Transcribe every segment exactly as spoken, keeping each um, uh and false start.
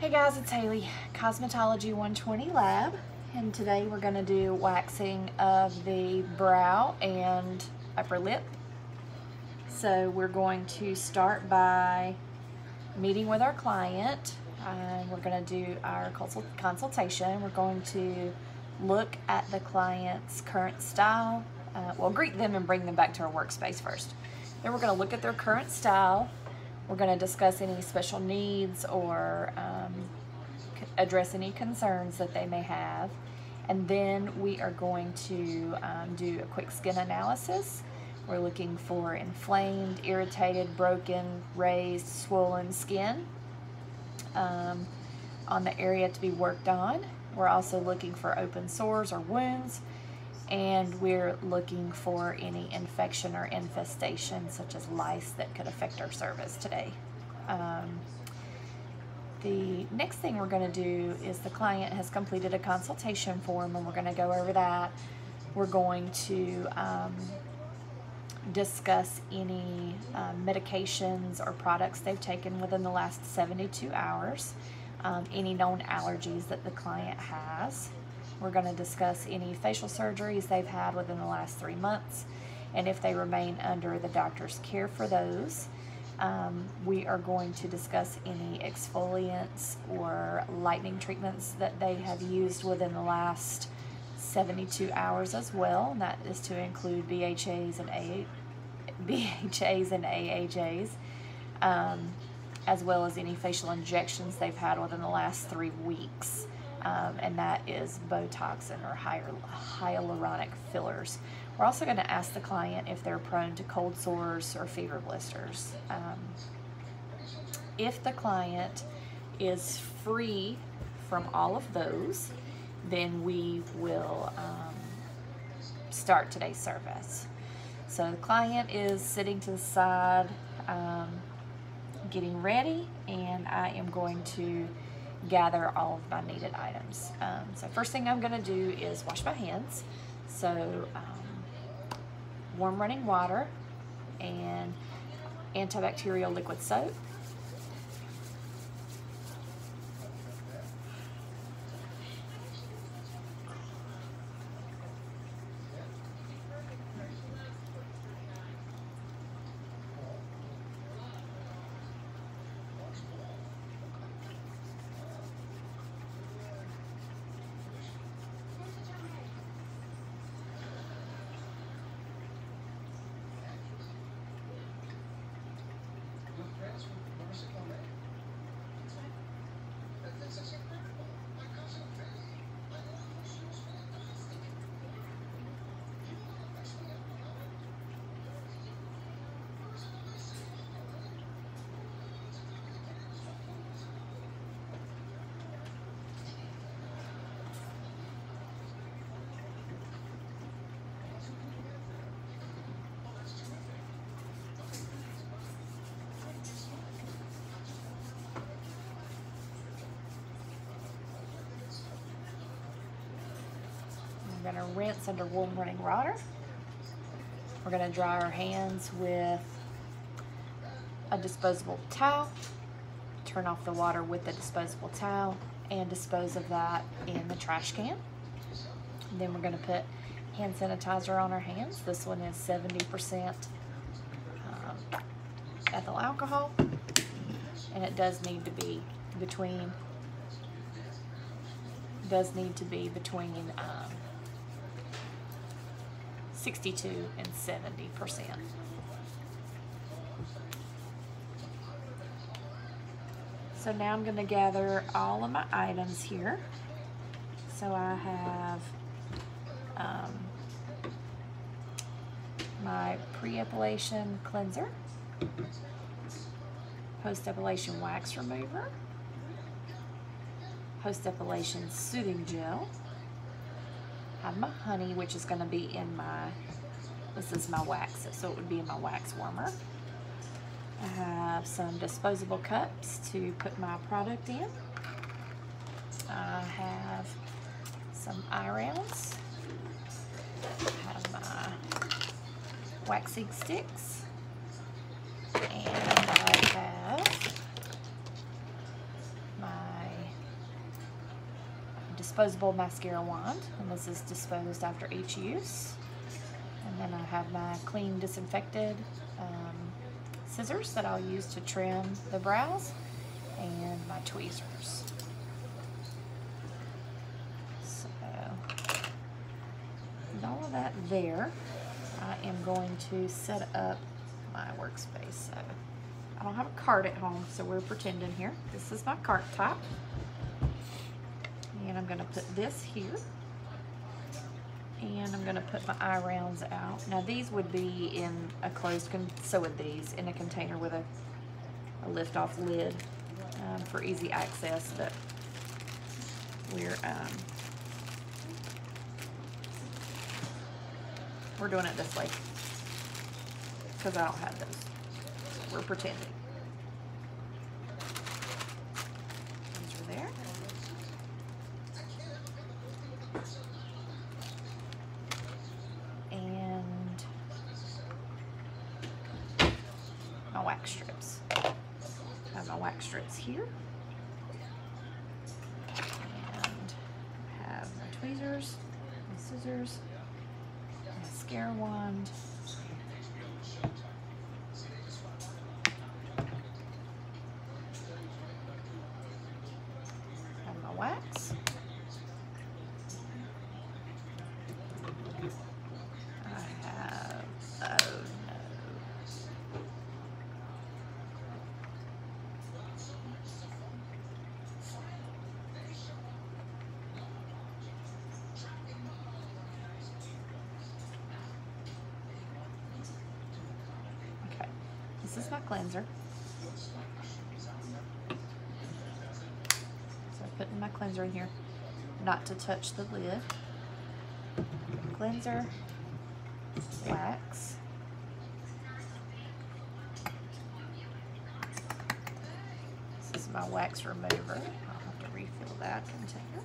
Hey guys, it's Haley, Cosmetology one twenty Lab, and today we're going to do waxing of the brow and upper lip. So we're going to start by meeting with our client. Uh, we're going to do our consult consultation. We're going to look at the client's current style. Uh, we'll greet them and bring them back to our workspace first. Then we're going to look at their current style. We're going to discuss any special needs or um, address any concerns that they may have. And then we are going to um, do a quick skin analysis. We're looking for inflamed, irritated, broken, raised, swollen skin um, on the area to be worked on. We're also looking for open sores or wounds. And we're looking for any infection or infestation such as lice that could affect our service today. Um, the next thing we're going to do is the client has completed a consultation form, and we're going to go over that. We're going to um, discuss any uh, medications or products they've taken within the last seventy-two hours, um, any known allergies that the client has. We're going to discuss any facial surgeries they've had within the last three months and if they remain under the doctor's care for those. Um, we are going to discuss any exfoliants or lightening treatments that they have used within the last seventy-two hours as well. And that is to include B H As and A B H As and A H As, um, as well as any facial injections they've had within the last three weeks. Um, and that is Botox or hyaluronic fillers. We're also going to ask the client if they're prone to cold sores or fever blisters. Um, if the client is free from all of those, then we will um, start today's service. So the client is sitting to the side, um, getting ready, and I am going to gather all of my needed items. Um, so first thing I'm going to do is wash my hands. So um, warm running water and antibacterial liquid soap. We're going to rinse under warm running water. We're going to dry our hands with a disposable towel. Turn off the water with the disposable towel and dispose of that in the trash can. And then we're going to put hand sanitizer on our hands. This one is seventy percent um, ethyl alcohol, and it does need to be between does need to be between um, sixty-two and seventy percent. So now I'm going to gather all of my items here. So I have um, my pre-epilation cleanser, post-epilation wax remover, post-epilation soothing gel. I have my honey, which is going to be in my, this is my wax, so it would be in my wax warmer. I have some disposable cups to put my product in. I have some eye rounds. I have my waxing sticks. And I have my disposable mascara wand, and this is disposed after each use. And then I have my clean disinfected um, scissors that I'll use to trim the brows, and my tweezers. So with all of that there, I am going to set up my workspace. So I don't have a cart at home, so we're pretending here. This is my cart top. And I'm gonna put this here. And I'm gonna put my eye rounds out. Now these would be in a closed, con so would these, in a container with a, a lift off lid um, for easy access, but we're, um, we're doing it this way because I don't have those. We're pretending. These are there. And my wax strips. I have my wax strips here. And I have my tweezers, my scissors, mascara wand, and my wax. I have, oh no. Okay, this is my cleanser. So I'm putting my cleanser in here, not to touch the lid. Cleanser, wax, this is my wax remover. I'll have to refill that container.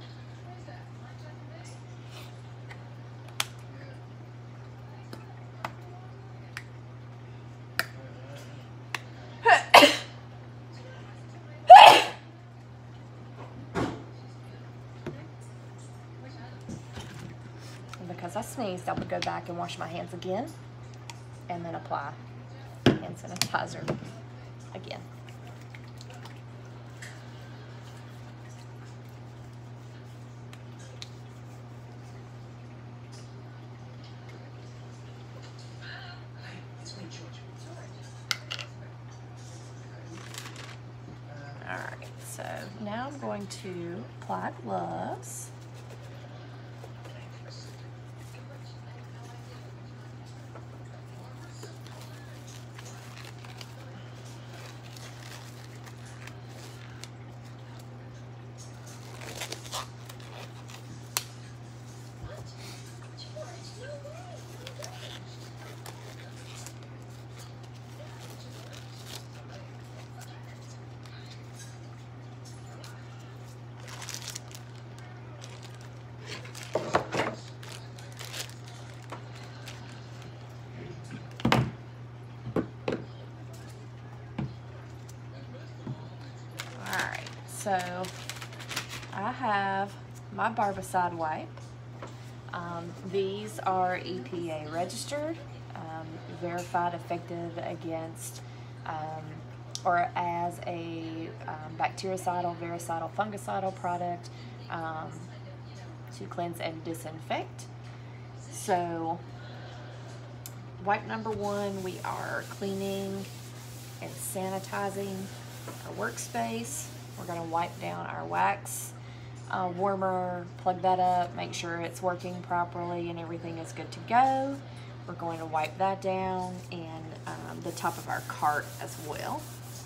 Because I sneezed, I would go back and wash my hands again and then apply hand sanitizer again. All right, so now I'm going to apply gloves. So I have my Barbicide wipe. Um, these are E P A registered, um, verified effective against um, or as a um, bactericidal, vericidal, fungicidal product um, to cleanse and disinfect. So wipe number one, we are cleaning and sanitizing our workspace. We're going to wipe down our wax uh, warmer, plug that up, make sure it's working properly and everything is good to go. We're going to wipe that down and um, the top of our cart as well.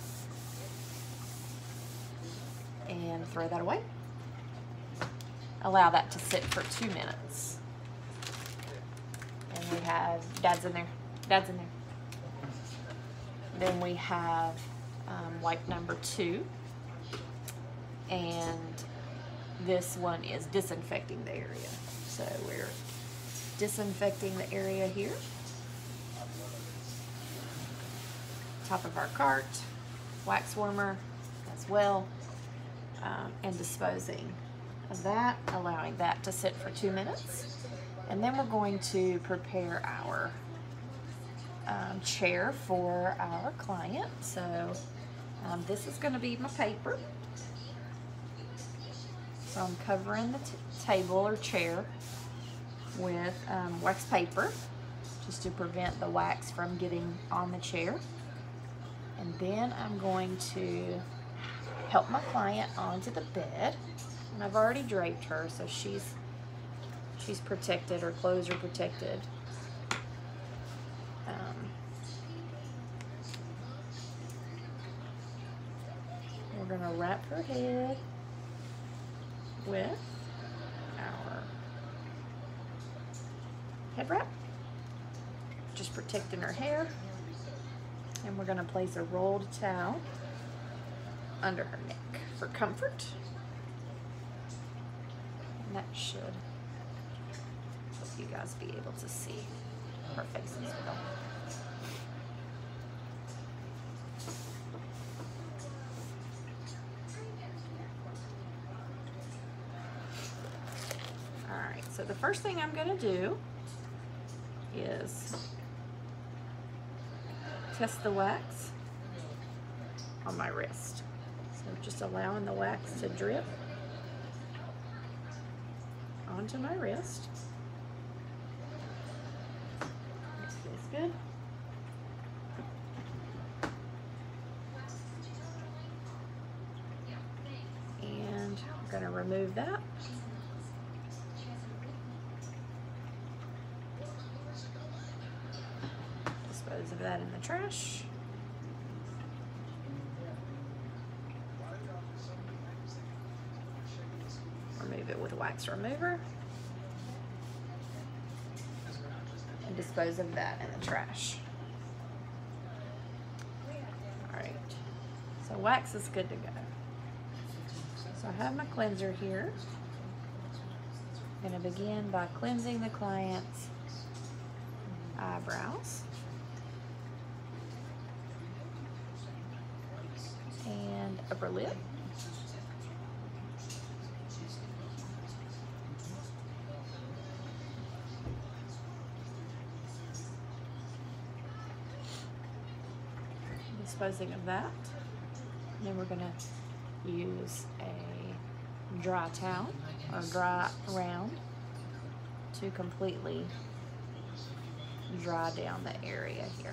And throw that away. Allow that to sit for two minutes. And we have, Dad's in there, Dad's in there. Then we have um, wipe number two. And this one is disinfecting the area. So we're disinfecting the area here. Top of our cart, wax warmer as well, um, and disposing of that, allowing that to sit for two minutes. And then we're going to prepare our um, chair for our client. So um, this is going to be my paper. So I'm covering the t table or chair with um, wax paper, just to prevent the wax from getting on the chair. And then I'm going to help my client onto the bed. And I've already draped her, so she's she's protected, her clothes are protected. Um, we're gonna wrap her head with our head wrap, just protecting her hair. And we're gonna place a rolled towel under her neck for comfort. And that should help you guys be able to see her face as well. Alright, so the first thing I'm gonna do is test the wax on my wrist. So just allowing the wax to drip onto my wrist. This feels good. And I'm going to remove that. Dispose of that in the trash. Remove it with a wax remover. And dispose of that in the trash. Alright, so wax is good to go. So I have my cleanser here. I'm going to begin by cleansing the client's eyebrows. And upper lip. Disposing of that. And then we're going to use a dry towel or dry round to completely dry down the area here.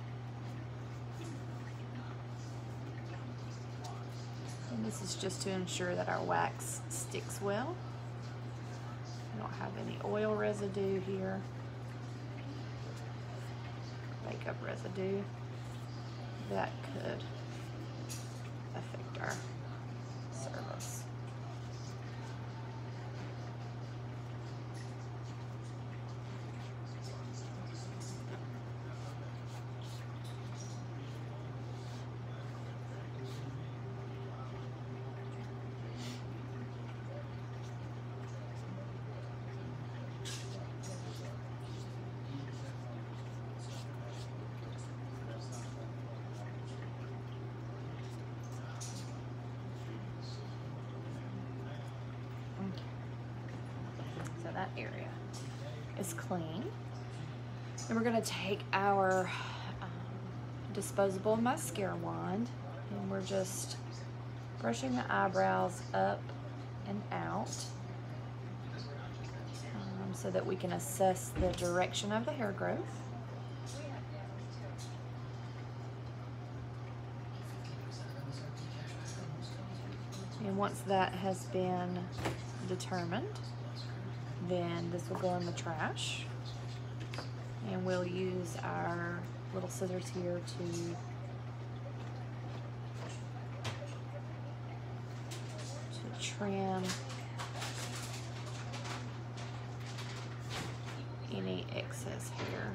And this is just to ensure that our wax sticks well. We don't have any oil residue here, makeup residue that could affect our service. That area is clean. And we're going to take our um, disposable mascara wand, and we're just brushing the eyebrows up and out um, so that we can assess the direction of the hair growth. And once that has been determined, then this will go in the trash, and we'll use our little scissors here to to trim any excess hair.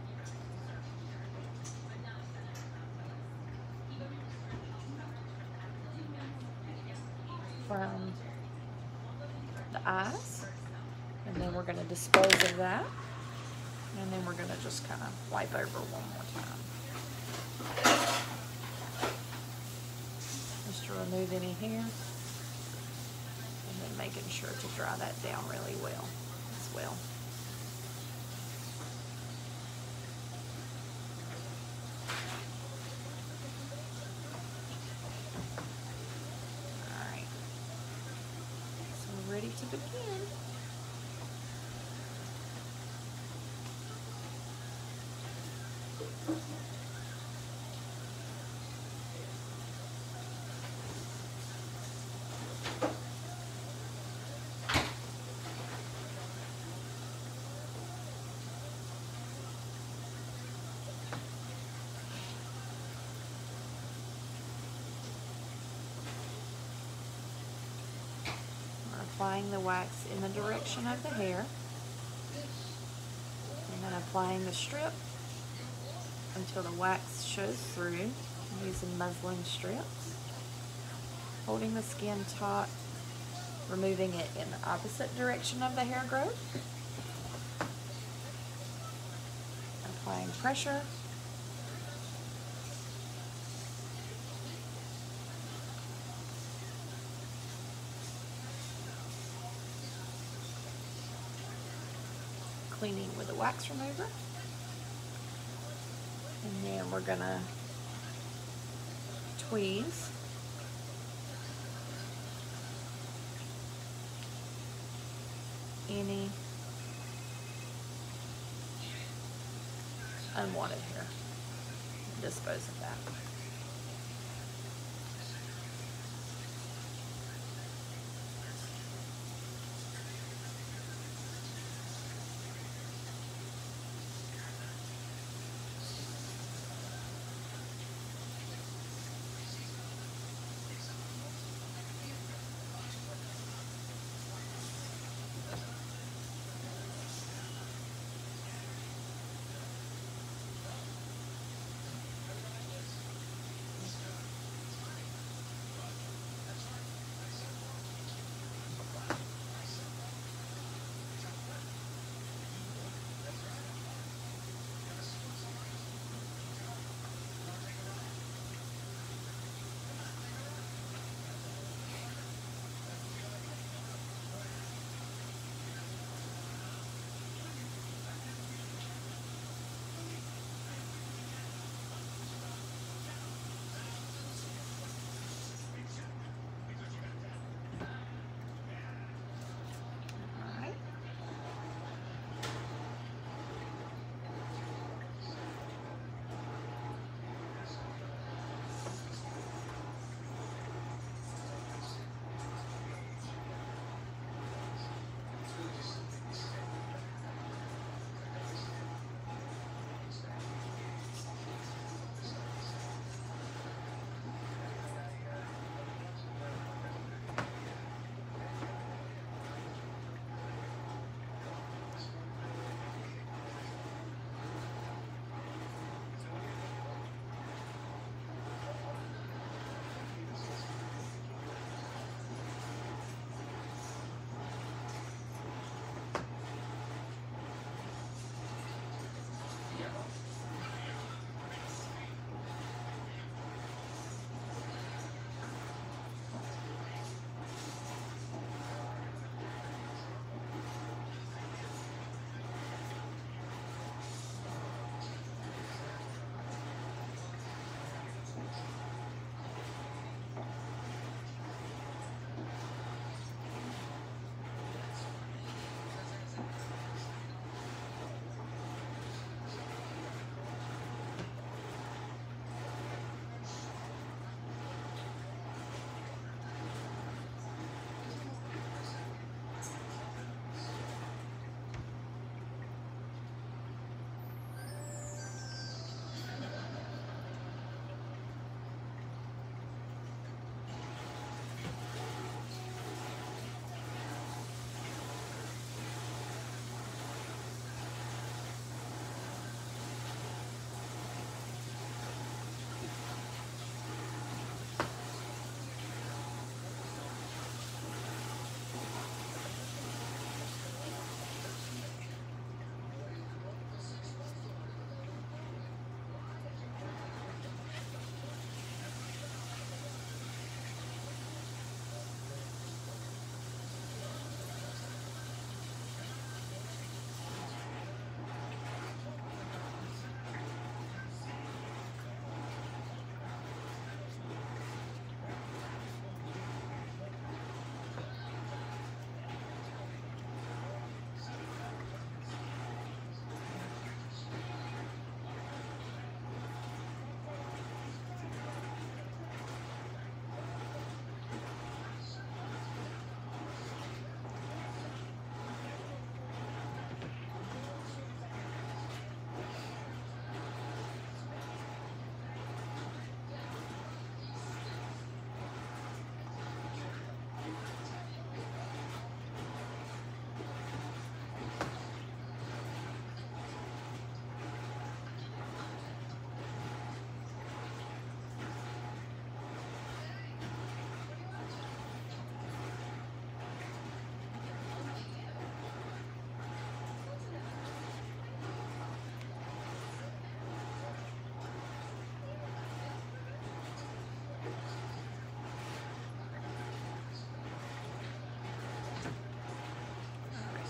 From the eyes. And then we're going to dispose of that. And then we're going to just kind of wipe over one more time. Just to remove any hair. And then making sure to dry that down really well as well. Alright, so we're ready to begin. Applying the wax in the direction of the hair, and then applying the strip until the wax shows through, using muslin strips, holding the skin taut, removing it in the opposite direction of the hair growth, applying pressure, cleaning with a wax remover, and then we're gonna tweeze any unwanted hair and dispose of that.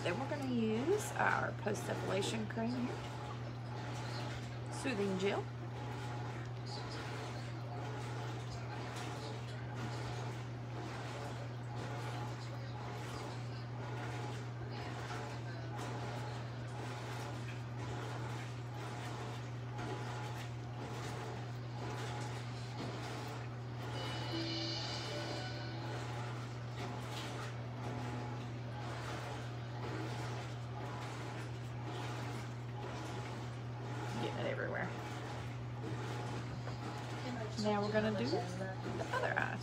Then we're going to use our post-defilation cream here. Soothing gel. Getting it everywhere. Now we're going to do the other eye.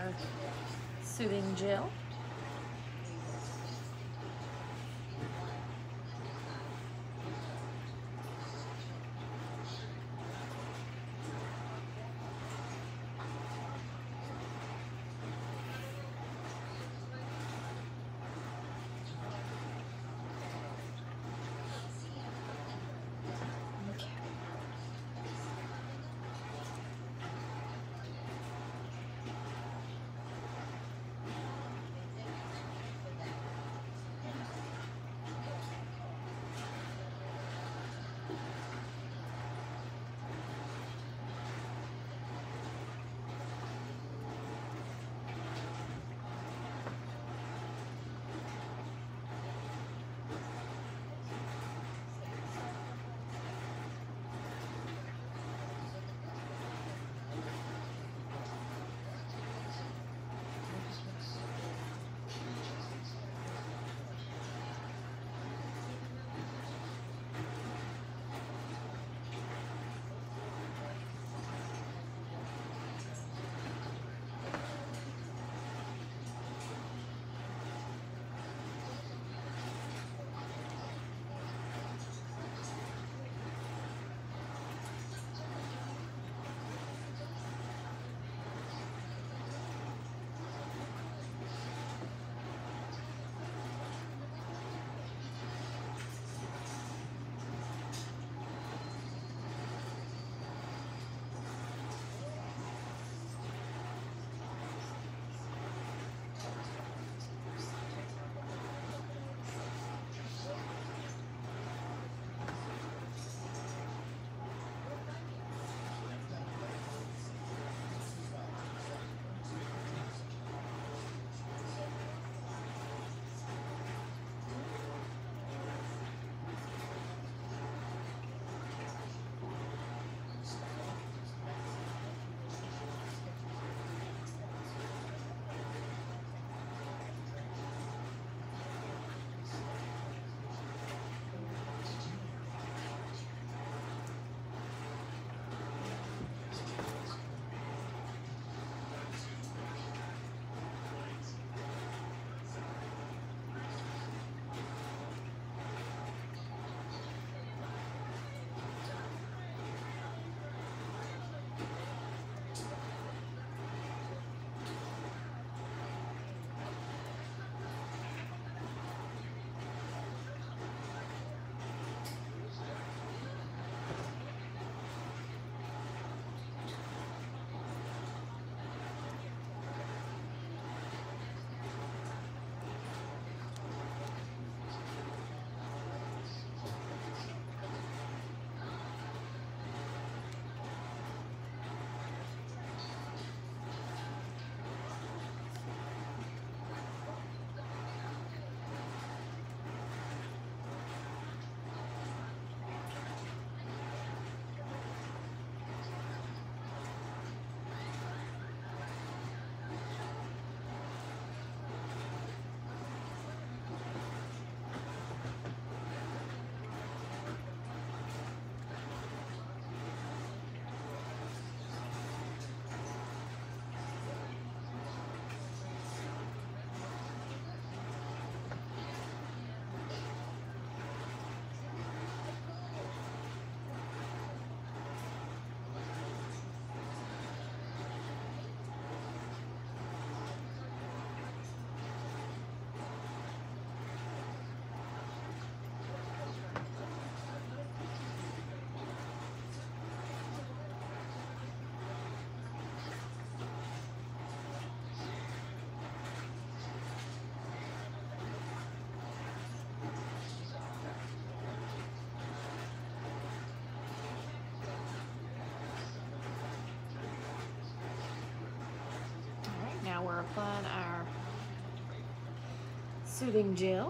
our soothing gel. Now we're applying our soothing gel.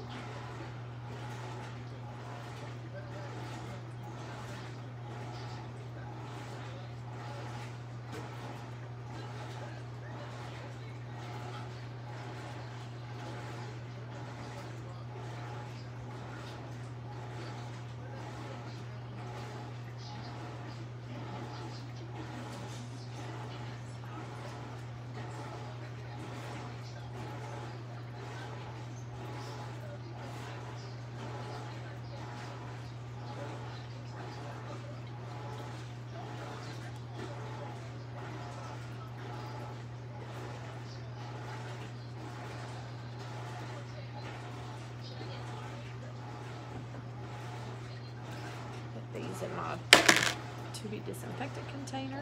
these in my to be disinfected container.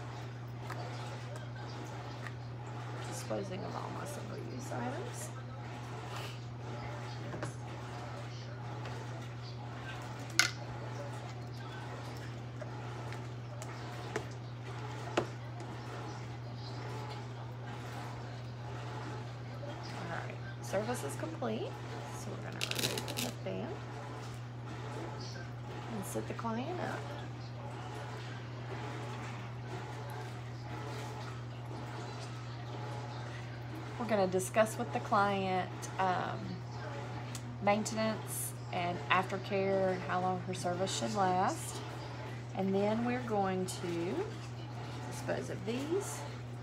Disposing of all my single-use items. Alright, service is complete, so we're going to remove the fan and sit the client up. We're going to discuss with the client um, maintenance and aftercare and how long her service should last. And then we're going to dispose of these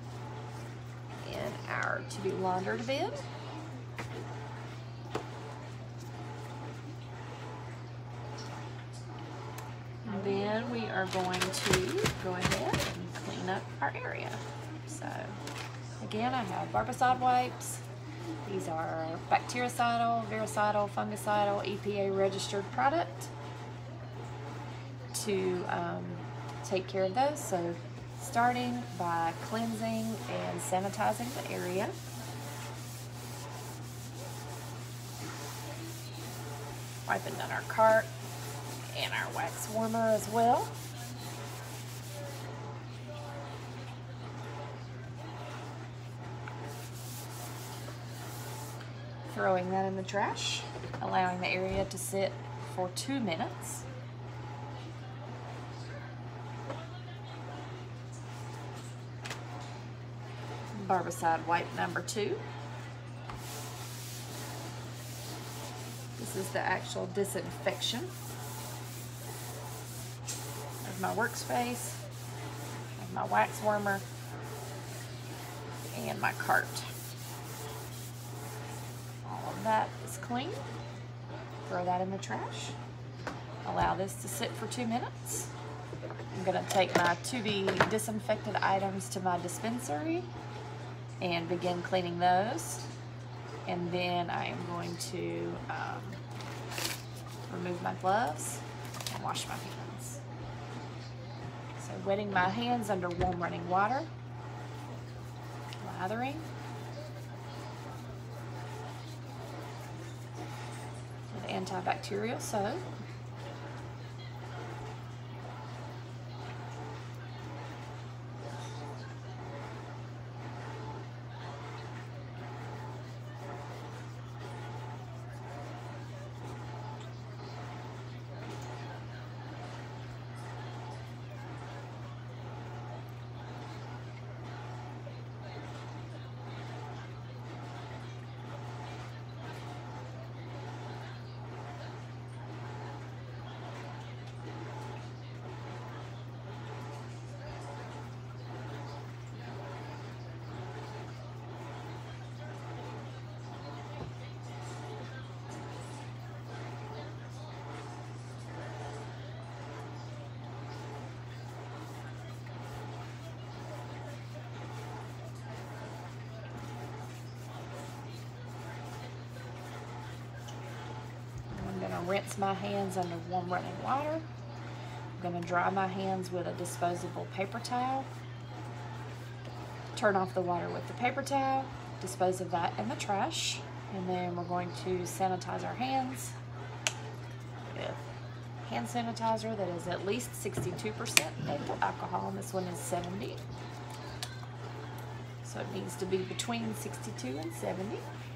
in our to be laundered bin. And then we are going to go ahead and clean up our area. So again, I have Barbicide wipes. These are bactericidal, virucidal, fungicidal, E P A registered product to um, take care of those. So starting by cleansing and sanitizing the area. Wiping down our cart and our wax warmer as well. Throwing that in the trash, allowing the area to sit for two minutes. Barbicide wipe number two. This is the actual disinfection of my workspace, of my wax warmer, and my cart. That is clean. Throw that in the trash. Allow this to sit for two minutes. I'm going to take my to be disinfected items to my dispensary and begin cleaning those. And then I am going to um, remove my gloves and wash my hands. So wetting my hands under warm running water, lathering. Antibacterial soap. Rinse my hands under warm running water. I'm going to dry my hands with a disposable paper towel. Turn off the water with the paper towel, dispose of that in the trash, and then we're going to sanitize our hands with hand sanitizer that is at least sixty-two percent ethyl alcohol, and this one is seventy. So it needs to be between sixty-two and seventy.